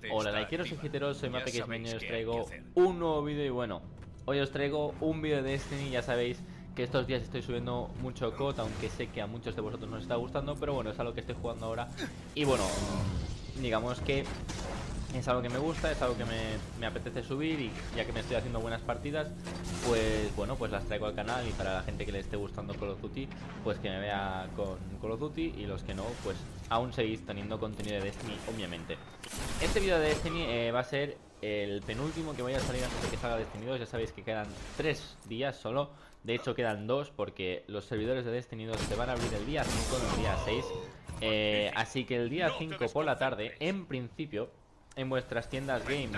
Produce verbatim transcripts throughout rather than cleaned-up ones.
Hola likeros y giteros, soy MapXMeño y os traigo un nuevo vídeo. Y bueno, hoy os traigo un vídeo de Destiny. Ya sabéis que estos días estoy subiendo mucho C O D, aunque sé que a muchos de vosotros no os está gustando, pero bueno, es algo que estoy jugando ahora. Y bueno, digamos que es algo que me gusta, es algo que me, me apetece subir. Y ya que me estoy haciendo buenas partidas, pues bueno, pues las traigo al canal. Y para la gente que le esté gustando Call of Duty, pues que me vea con Call of Duty. Y los que no, pues aún seguís teniendo contenido de Destiny, obviamente. Este vídeo de Destiny eh, va a ser el penúltimo que voy a salir antes de que salga Destiny dos. Ya sabéis que quedan tres días solo. De hecho quedan dos, porque los servidores de Destiny dos se van a abrir el día cinco, no el día seis. eh, Así que el día cinco por la tarde, en principio, en vuestras tiendas Game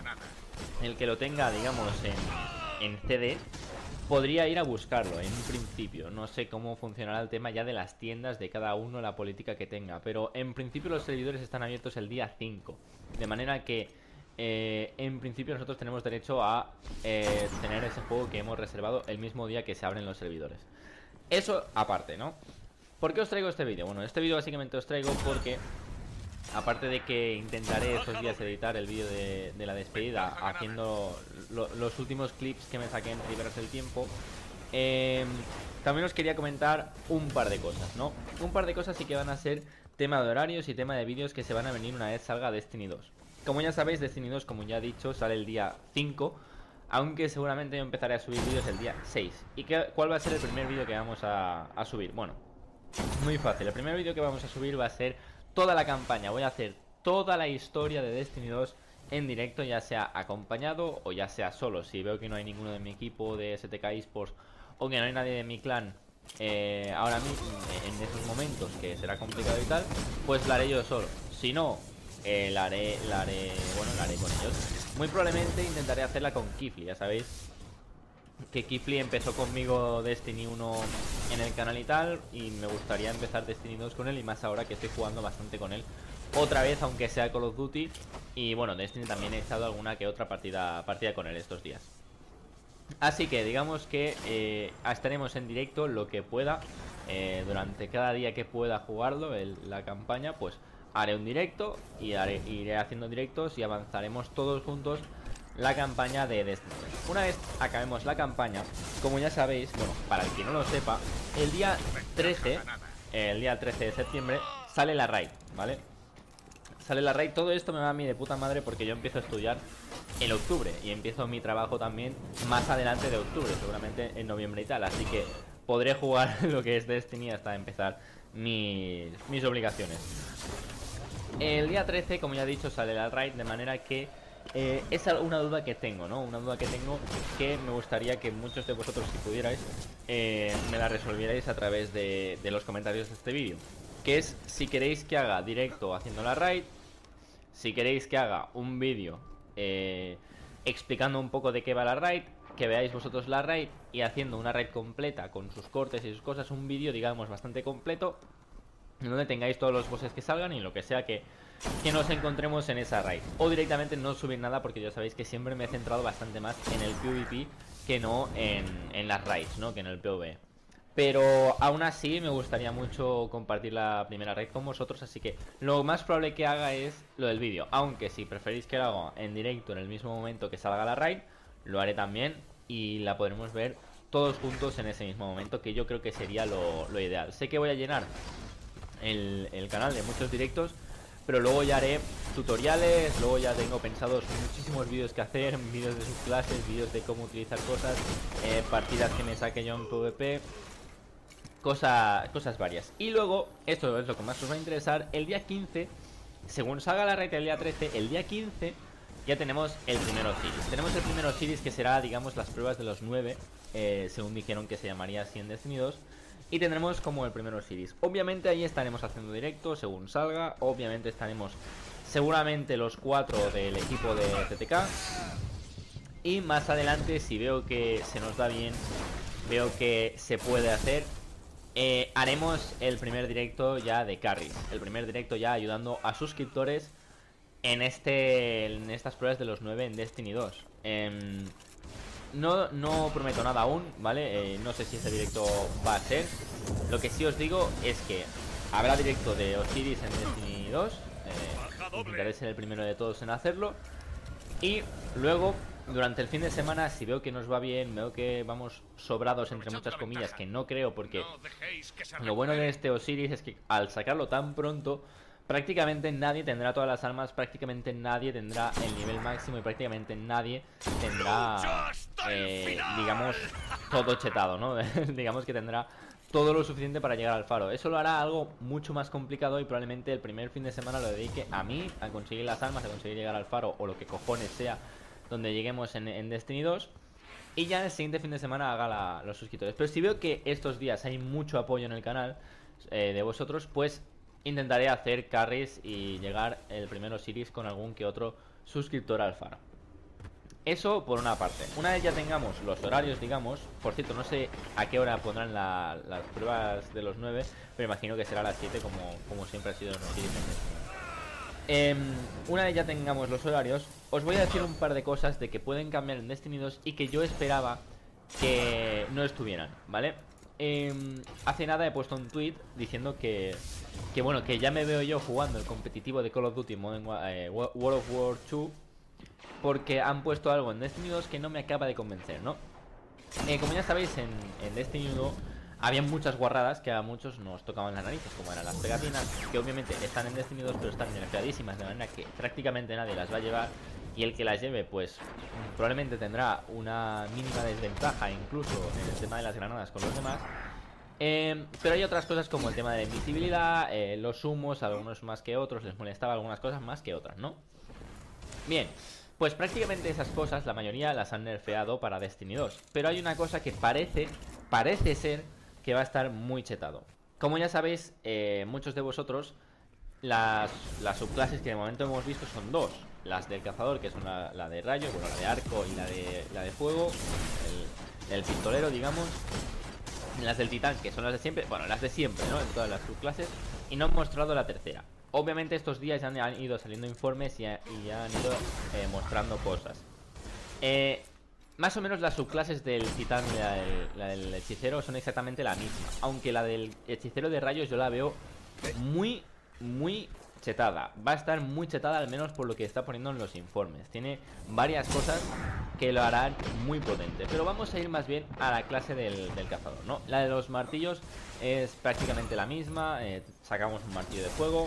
o el que lo tenga, digamos, en, en C D, podría ir a buscarlo, en principio. No sé cómo funcionará el tema ya de las tiendas de cada uno, la política que tenga, pero en principio los servidores están abiertos el día cinco. De manera que eh, en principio nosotros tenemos derecho a eh, tener ese juego que hemos reservado el mismo día que se abren los servidores. Eso aparte, ¿no? ¿Por qué os traigo este vídeo? Bueno, este vídeo básicamente os traigo porque, aparte de que intentaré estos días editar el vídeo de, de la despedida, haciendo lo, los últimos clips que me saqué en Libras del Tiempo, eh, también os quería comentar un par de cosas, ¿no? Un par de cosas sí que van a ser tema de horarios y tema de vídeos que se van a venir una vez salga Destiny dos. Como ya sabéis, Destiny dos, como ya he dicho, sale el día cinco, aunque seguramente yo empezaré a subir vídeos el día seis. ¿Y qué, cuál va a ser el primer vídeo que vamos a, a subir? Bueno, muy fácil. El primer vídeo que vamos a subir va a ser toda la campaña. Voy a hacer toda la historia de Destiny dos en directo, ya sea acompañado o ya sea solo. Si veo que no hay ninguno de mi equipo de S T K Esports o que no hay nadie de mi clan eh, ahora mismo, en esos momentos, que será complicado y tal, pues la haré yo solo. Si no, eh, la haré, la haré, bueno, la haré con ellos. Muy probablemente intentaré hacerla con Kifli. Ya sabéis que Kifli empezó conmigo Destiny uno en el canal y tal, y me gustaría empezar Destiny dos con él, y más ahora que estoy jugando bastante con él otra vez, aunque sea Call of Duty. Y bueno, Destiny también he echado alguna que otra partida, partida con él estos días. Así que digamos que eh, estaremos en directo lo que pueda, eh, durante cada día que pueda jugarlo, el, la campaña, pues haré un directo y haré, iré haciendo directos y avanzaremos todos juntos la campaña de Destiny. Una vez acabemos la campaña, como ya sabéis, bueno, para el que no lo sepa, el día trece, el día trece de septiembre sale la raid, ¿vale? Sale la raid. Todo esto me va a mí de puta madre porque yo empiezo a estudiar en octubre y empiezo mi trabajo también más adelante de octubre, seguramente en noviembre y tal. Así que podré jugar lo que es Destiny hasta empezar mis, mis obligaciones. El día trece, como ya he dicho, sale la raid, de manera que Eh, es una duda que tengo, ¿no? Una duda que tengo que me gustaría que muchos de vosotros, si pudierais, eh, me la resolvierais a través de, de los comentarios de este vídeo. Que es si queréis que haga directo haciendo la raid, si queréis que haga un vídeo eh, explicando un poco de qué va la raid, que veáis vosotros la raid y haciendo una raid completa con sus cortes y sus cosas, un vídeo, digamos, bastante completo, donde tengáis todos los bosses que salgan y lo que sea que, que nos encontremos en esa raid. O directamente no subir nada, porque ya sabéis que siempre me he centrado bastante más en el PvP que no en, en las raids, ¿no? Que en el PvE. Pero aún así me gustaría mucho compartir la primera raid con vosotros, así que lo más probable que haga es lo del vídeo. Aunque si preferís que lo haga en directo en el mismo momento que salga la raid, lo haré también y la podremos ver todos juntos en ese mismo momento, que yo creo que sería lo, lo ideal. Sé que voy a llenar El, el canal de muchos directos, pero luego ya haré tutoriales, luego ya tengo pensados muchísimos vídeos que hacer, vídeos de sus clases, vídeos de cómo utilizar cosas, eh, partidas que me saque yo en PvP, cosa, cosas varias. Y luego, esto es lo que más os va a interesar, el día quince, según salga la raid el día trece, el día quince ya tenemos el primer Osiris. Tenemos el primer Osiris, que será, digamos, las pruebas de los nueve, eh, según dijeron que se llamaría así en Destiny dos. Y tendremos como el primer Osiris. Obviamente ahí estaremos haciendo directo según salga. Obviamente estaremos seguramente los cuatro del equipo de C T K. Y más adelante, si veo que se nos da bien, veo que se puede hacer, eh, haremos el primer directo ya de carries. El primer directo ya ayudando a suscriptores en, este, en estas pruebas de los nueve en Destiny dos. Eh, No, no prometo nada aún, ¿vale? Eh, no sé si ese directo va a ser. Lo que sí os digo es que habrá directo de Osiris en Destiny dos, eh, intentaré ser el primero de todos en hacerlo. Y luego, durante el fin de semana, si veo que nos va bien, veo que vamos sobrados entre muchas comillas, que no creo, porque lo bueno de este Osiris es que al sacarlo tan pronto, prácticamente nadie tendrá todas las armas, prácticamente nadie tendrá el nivel máximo y prácticamente nadie tendrá, eh, digamos, todo chetado, ¿no? Digamos que tendrá todo lo suficiente para llegar al faro. Eso lo hará algo mucho más complicado y probablemente el primer fin de semana lo dedique a mí, a conseguir las armas, a conseguir llegar al faro o lo que cojones sea donde lleguemos en, en Destiny dos. Y ya el siguiente fin de semana haga la, los suscriptores. Pero si veo que estos días hay mucho apoyo en el canal eh, de vosotros, pues intentaré hacer carries y llegar el primero Osiris con algún que otro suscriptor al faro. Eso por una parte. Una vez ya tengamos los horarios, digamos. Por cierto, no sé a qué hora pondrán la, las pruebas de los nueve, pero imagino que será a las siete, como, como siempre ha sido en Osiris. Eh, una vez ya tengamos los horarios, os voy a decir un par de cosas de que pueden cambiar en Destiny dos y que yo esperaba que no estuvieran, ¿vale? Eh, hace nada he puesto un tweet diciendo que, que bueno, que ya me veo yo jugando el competitivo de Call of Duty Modern, eh, World of War dos, porque han puesto algo en Destiny dos que no me acaba de convencer, ¿no? Eh, como ya sabéis, en, en Destiny uno había muchas guarradas que a muchos nos tocaban las narices, como eran las pegatinas, que obviamente están en Destiny dos, pero están nerfeadísimas, de manera que prácticamente nadie las va a llevar. Y el que las lleve, pues probablemente tendrá una mínima desventaja incluso en el tema de las granadas con los demás. Eh, pero hay otras cosas como el tema de la invisibilidad, eh, los humos, algunos más que otros, les molestaba algunas cosas más que otras, ¿no? Bien, pues prácticamente esas cosas la mayoría las han nerfeado para Destiny dos. Pero hay una cosa que parece, parece ser que va a estar muy chetado. Como ya sabéis, eh, muchos de vosotros, las, las subclases que de momento hemos visto son dos. Las del cazador, que son la, la de rayo, bueno, la de arco y la de, la de fuego, el, el pistolero, digamos. Las del titán, que son las de siempre, bueno, las de siempre, ¿no? En todas las subclases. Y no han mostrado la tercera. Obviamente estos días ya han, han ido saliendo informes y, ha, y ya han ido eh, mostrando cosas. Eh... Más o menos las subclases del titán y la del, la del hechicero son exactamente la misma. Aunque la del hechicero de rayos yo la veo muy, muy chetada. Va a estar muy chetada, al menos por lo que está poniendo en los informes. Tiene varias cosas que lo harán muy potente. Pero vamos a ir más bien a la clase del, del cazador, ¿no? La de los martillos es prácticamente la misma. eh, Sacamos un martillo de fuego,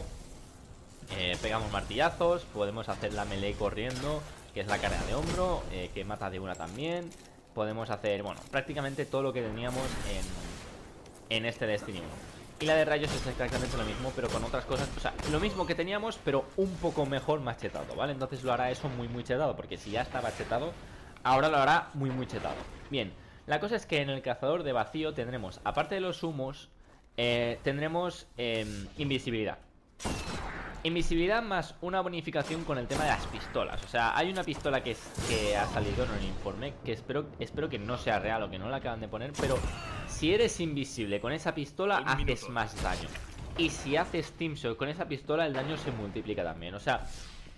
eh, pegamos martillazos, podemos hacer la melee corriendo, que es la carga de hombro, eh, que mata de una también. Podemos hacer, bueno, prácticamente todo lo que teníamos en, en este Destiny uno. Y la de rayos es exactamente lo mismo, pero con otras cosas. O sea, lo mismo que teníamos, pero un poco mejor, más chetado, ¿vale? Entonces lo hará eso muy muy chetado, porque si ya estaba chetado, ahora lo hará muy muy chetado. Bien, la cosa es que en el cazador de vacío tendremos, aparte de los humos, eh, tendremos eh, invisibilidad. Invisibilidad más una bonificación con el tema de las pistolas. O sea, hay una pistola que, es, que ha salido en el informe, que espero, espero que no sea real o que no la acaban de poner, pero si eres invisible con esa pistola haces más daño. Y si haces teamshot con esa pistola, el daño se multiplica también. O sea,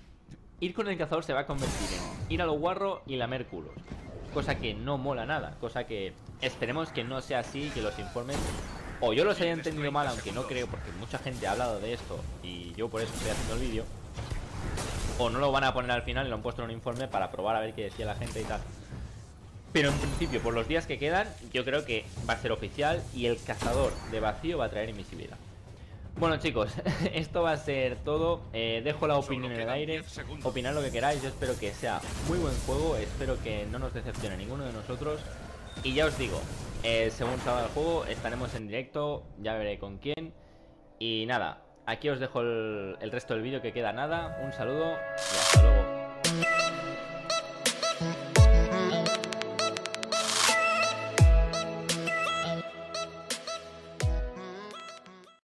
ir con el cazador se va a convertir en ir a lo guarro y lamer culos. Cosa que no mola nada. Cosa que esperemos que no sea así, que los informes o yo los haya entendido mal, aunque no creo, porque mucha gente ha hablado de esto y yo por eso estoy haciendo el vídeo. O no lo van a poner al final y lo han puesto en un informe para probar a ver qué decía la gente y tal. Pero en principio, por los días que quedan, yo creo que va a ser oficial y el cazador de vacío va a traer invisibilidad. Bueno, chicos, esto va a ser todo. eh, Dejo la opinión en el aire. Opinad lo que queráis, yo espero que sea muy buen juego. Espero que no nos decepcione ninguno de nosotros. Y ya os digo, eh, según salga el juego estaremos en directo, ya veré con quién. Y nada, aquí os dejo el, el resto del vídeo, que queda nada. Un saludo y hasta luego.